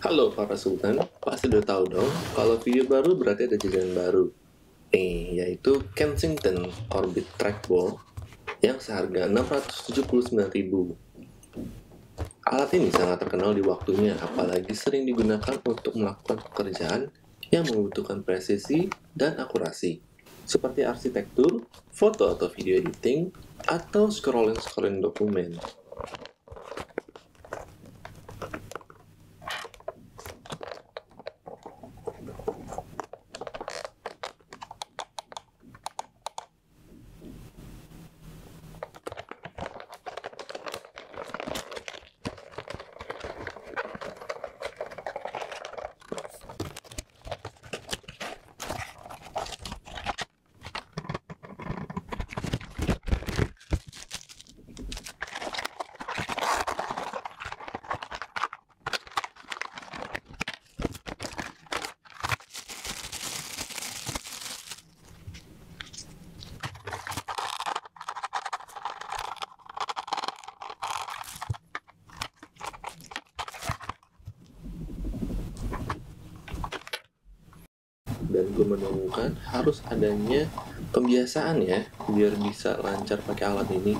Halo para Sultan, pasti udah tahu dong kalau video baru berarti ada jajanan baru. Nih, yaitu Kensington Orbit Trackball yang seharga 679.000. Alat ini sangat terkenal di waktunya, apalagi sering digunakan untuk melakukan pekerjaan yang membutuhkan presisi dan akurasi, seperti arsitektur, foto atau video editing, atau scrolling dokumen. Dan gue menemukan harus adanya pembiasaan ya biar bisa lancar pakai alat ini.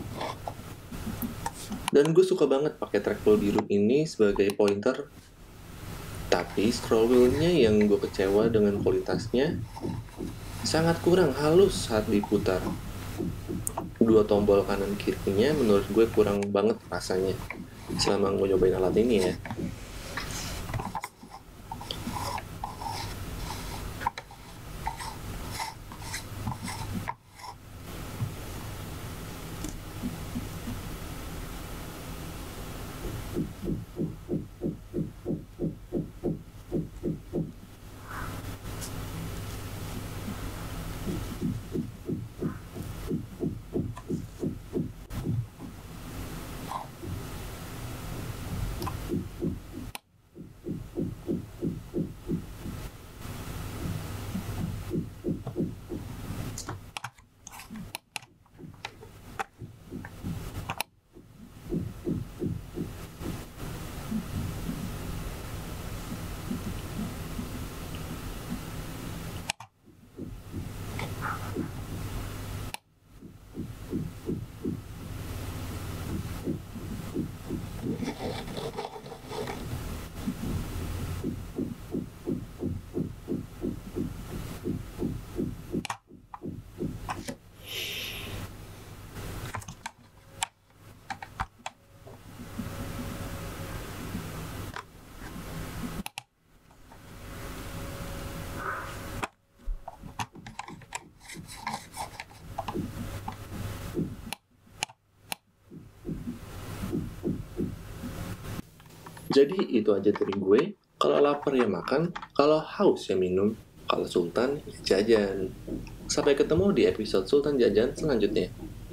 Dan gue suka banget pakai trackball biru ini sebagai pointer, tapi scroll wheel-nya yang gue kecewa dengan kualitasnya sangat kurang halus saat diputar. Dua tombol kanan kirinya menurut gue kurang banget rasanya selama gue nyobain alat ini ya. Jadi itu aja dari gue. Kalau lapar ya makan, kalau haus ya minum, kalau sultan ya jajan. Sampai ketemu di episode Sultan Jajan selanjutnya.